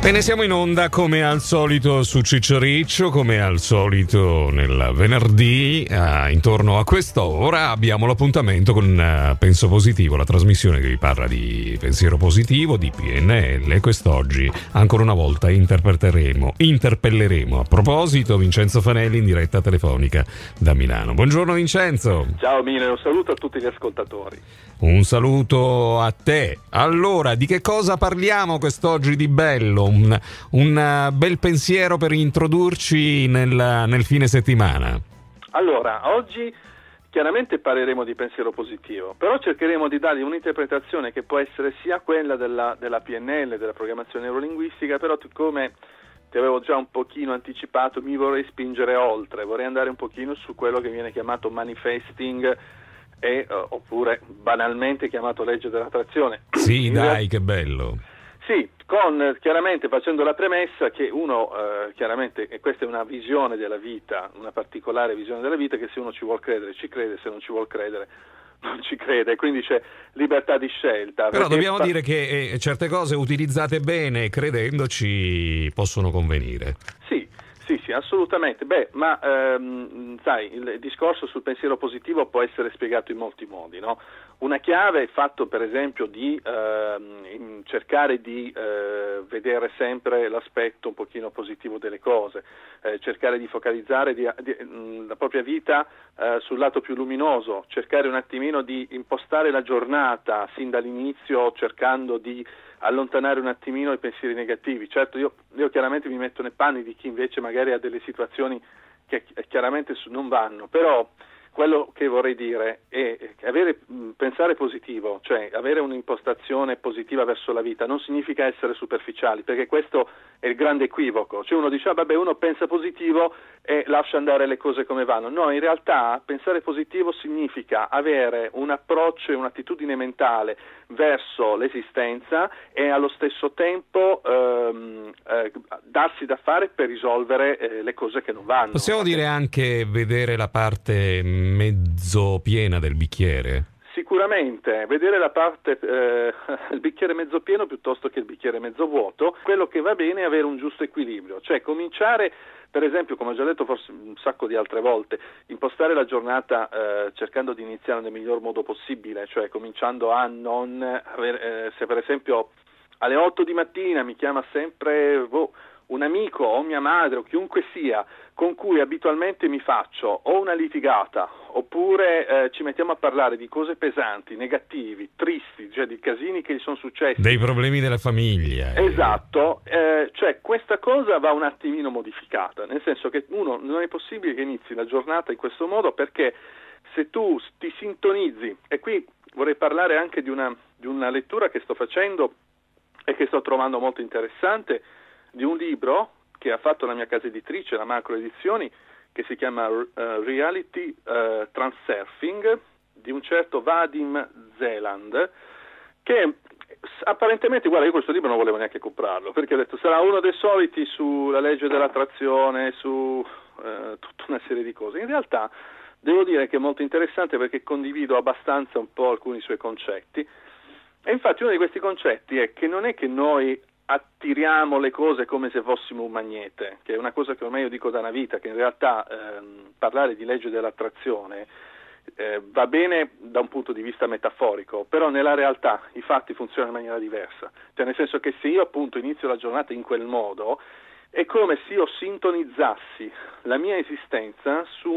Bene, siamo in onda come al solito su Ciccioriccio, come al solito nel venerdì, intorno a quest'ora abbiamo l'appuntamento con Penso Positivo, la trasmissione che vi parla di pensiero positivo, di PNL. Quest'oggi ancora una volta interpelleremo a proposito Vincenzo Fanelli in diretta telefonica da Milano. Buongiorno Vincenzo. Ciao Mine, un saluto a tutti gli ascoltatori. Un saluto a te. Allora, di che cosa parliamo quest'oggi di bello? Un bel pensiero per introdurci nel fine settimana. Allora, oggi chiaramente parleremo di pensiero positivo, però cercheremo di dargli un'interpretazione che può essere sia quella della PNL, della programmazione neurolinguistica, però come ti avevo già un pochino anticipato, mi vorrei spingere oltre, vorrei andare un pochino su quello che viene chiamato manifesting oppure banalmente chiamato legge dell'attrazione. Sì, dai, che bello. Sì, chiaramente facendo la premessa che uno, chiaramente, e questa è una visione della vita, una particolare visione della vita, che se uno ci vuol credere ci crede, se non ci vuol credere non ci crede, quindi c'è libertà di scelta. Però dobbiamo dire che certe cose utilizzate bene, credendoci, possono convenire. Sì, assolutamente. Ma sai, il discorso sul pensiero positivo può essere spiegato in molti modi, no? Una chiave è il fatto, per esempio, di cercare di vedere sempre l'aspetto un pochino positivo delle cose, cercare di focalizzare la propria vita sul lato più luminoso, cercare un attimino di impostare la giornata sin dall'inizio cercando di allontanare un attimino i pensieri negativi. Certo, io chiaramente mi metto nei panni di chi invece magari ha delle situazioni che chiaramente non vanno, però quello che vorrei dire è pensare positivo, cioè avere un'impostazione positiva verso la vita, non significa essere superficiali, perché questo è il grande equivoco. Cioè uno dice, uno pensa positivo e lascia andare le cose come vanno. No, in realtà pensare positivo significa avere un approccio e un'attitudine mentale verso l'esistenza e allo stesso tempo darsi da fare per risolvere le cose che non vanno. Possiamo dire anche vedere la parte mezzo piena del bicchiere? Sicuramente, vedere la parte, il bicchiere mezzo pieno piuttosto che il bicchiere mezzo vuoto. Quello che va bene è avere un giusto equilibrio, cioè cominciare, per esempio, come ho già detto forse un sacco di altre volte, impostare la giornata cercando di iniziare nel miglior modo possibile, cioè cominciando a non avere, se per esempio alle 8 di mattina mi chiama sempre un amico o mia madre o chiunque sia con cui abitualmente mi faccio o una litigata oppure ci mettiamo a parlare di cose pesanti, negativi, tristi, cioè di casini che gli sono successi, dei problemi della famiglia. Esatto, cioè questa cosa va un attimino modificata, nel senso che uno non è possibile che inizi la giornata in questo modo, perché se tu ti sintonizzi, e qui vorrei parlare anche di una lettura che sto facendo e che sto trovando molto interessante, di un libro che ha fatto la mia casa editrice, la Macro Edizioni, che si chiama Reality Transurfing, di un certo Vadim Zeland, che apparentemente, guarda, io questo libro non volevo neanche comprarlo, perché ho detto sarà uno dei soliti sulla legge dell'attrazione, su tutta una serie di cose. In realtà devo dire che è molto interessante perché condivido abbastanza un po' alcuni suoi concetti, e infatti uno di questi concetti è che non è che noi attiriamo le cose come se fossimo un magnete, che è una cosa che ormai io dico da una vita, che in realtà parlare di legge dell'attrazione va bene da un punto di vista metaforico, però nella realtà i fatti funzionano in maniera diversa, cioè nel senso che se io appunto inizio la giornata in quel modo è come se io sintonizzassi la mia esistenza su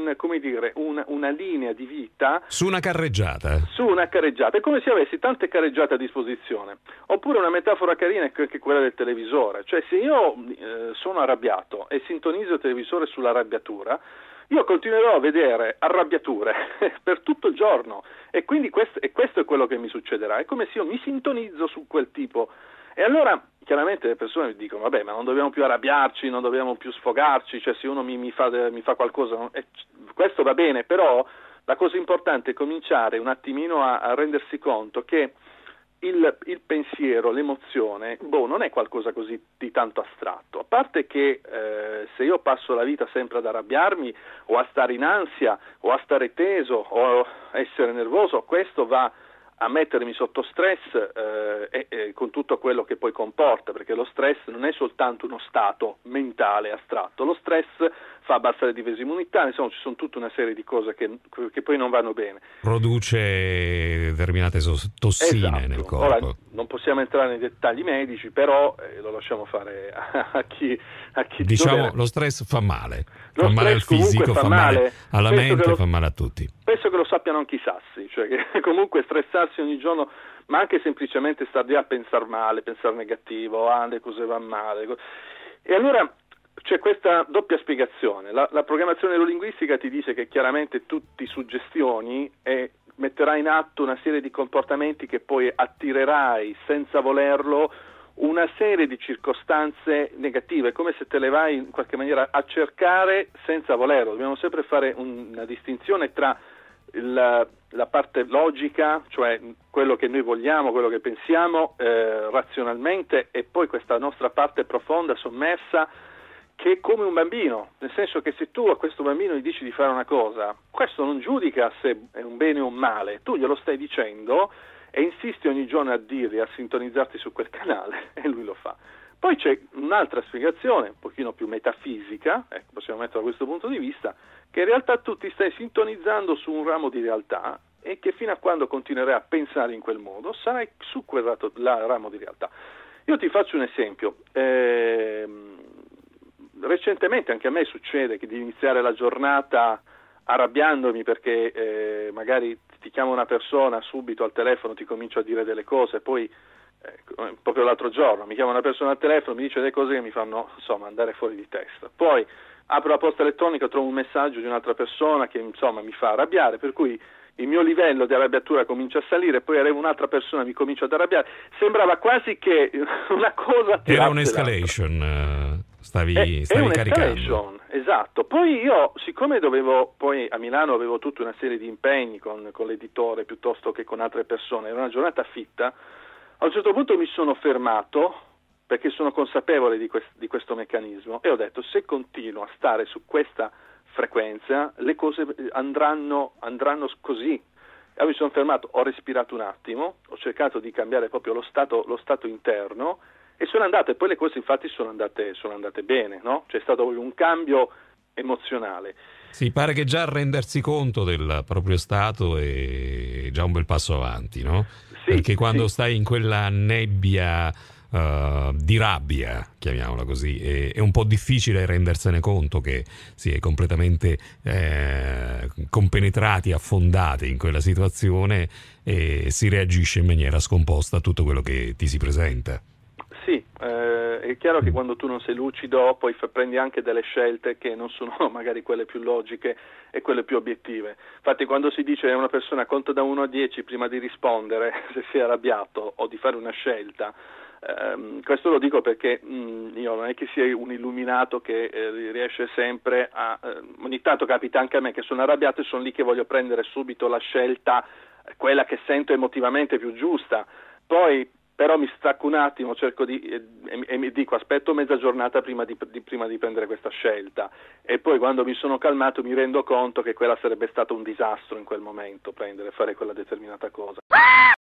una linea di vita, su una carreggiata, è come se avessi tante carreggiate a disposizione. Oppure una metafora carina è anche quella del televisore, cioè se io sono arrabbiato e sintonizzo il televisore sull'arrabbiatura, io continuerò a vedere arrabbiature per tutto il giorno, e quindi questo è quello che mi succederà. È come se io mi sintonizzo su quel tipo. E allora chiaramente le persone mi dicono vabbè, ma non dobbiamo più arrabbiarci, non dobbiamo più sfogarci, cioè se uno mi fa qualcosa, questo va bene, però la cosa importante è cominciare un attimino a rendersi conto che il pensiero, l'emozione, non è qualcosa così di tanto astratto, a parte che se io passo la vita sempre ad arrabbiarmi o a stare in ansia o a stare teso o a essere nervoso, questo va a mettermi sotto stress e con tutto quello che poi comporta, perché lo stress non è soltanto uno stato mentale astratto, lo stress fa abbassare le difese immunitarie, insomma ci sono tutta una serie di cose che poi non vanno bene. Produce determinate tossine, esatto, nel corpo. Ora, non possiamo entrare nei dettagli medici, però lo lasciamo fare a chi diciamo dovere. Lo stress fa male. Lo fa male al fisico, fa male alla mente, fa male a tutti. Penso che lo sappiano anche i sassi, cioè che comunque stressarsi ogni giorno, ma anche semplicemente star lì a pensare male, pensare negativo, le cose vanno male. E allora c'è questa doppia spiegazione. La programmazione neurolinguistica ti dice che chiaramente tu ti suggestioni e metterai in atto una serie di comportamenti che poi attirerai senza volerlo una serie di circostanze negative, come se te le vai in qualche maniera a cercare senza volerlo. Dobbiamo sempre fare una distinzione tra la parte logica, cioè quello che noi vogliamo, quello che pensiamo razionalmente, e poi questa nostra parte profonda, sommersa, che è come un bambino, nel senso che se tu a questo bambino gli dici di fare una cosa, questo non giudica se è un bene o un male, tu glielo stai dicendo e insisti ogni giorno a dirgli, a sintonizzarti su quel canale, e lui lo fa. Poi c'è un'altra spiegazione, un pochino più metafisica, possiamo metterla da questo punto di vista, che in realtà tu ti stai sintonizzando su un ramo di realtà e che fino a quando continuerai a pensare in quel modo sarai su quel ramo di realtà. Io ti faccio un esempio. Recentemente anche a me succede che di iniziare la giornata arrabbiandomi perché magari ti chiama una persona subito al telefono, ti comincio a dire delle cose, poi proprio l'altro giorno mi chiama una persona al telefono, mi dice delle cose che mi fanno insomma andare fuori di testa, poi apro la posta elettronica, trovo un messaggio di un'altra persona che insomma mi fa arrabbiare, per cui il mio livello di arrabbiatura comincia a salire, poi arriva un'altra persona, mi comincia ad arrabbiare, sembrava quasi che una cosa era un'escalation, stavi caricando. Esatto. Poi io, siccome poi a Milano avevo tutta una serie di impegni con l'editore piuttosto che con altre persone, era una giornata fitta, a un certo punto mi sono fermato perché sono consapevole di questo meccanismo e ho detto: se continuo a stare su questa frequenza le cose andranno così. Allora mi sono fermato, ho respirato un attimo, ho cercato di cambiare proprio lo stato interno e sono andate, poi le cose infatti sono andate bene, no? C'è stato un cambio emozionale. Sì, pare che già rendersi conto del proprio stato è già un bel passo avanti, no? Sì, perché quando stai in quella nebbia di rabbia, chiamiamola così, è un po' difficile rendersene conto che si è completamente compenetrati, affondati in quella situazione e si reagisce in maniera scomposta a tutto quello che ti si presenta. Sì, è chiaro che quando tu non sei lucido poi prendi anche delle scelte che non sono magari quelle più logiche e quelle più obiettive. Infatti quando si dice a una persona conta da 1 a 10 prima di rispondere se si è arrabbiato o di fare una scelta, questo lo dico perché io non è che sia un illuminato che riesce sempre ogni tanto capita anche a me che sono arrabbiato e sono lì che voglio prendere subito la scelta, quella che sento emotivamente più giusta, poi però mi stacco un attimo, cerco e mi dico aspetto mezza giornata prima di prendere questa scelta, e poi quando mi sono calmato mi rendo conto che quella sarebbe stato un disastro in quel momento, fare quella determinata cosa.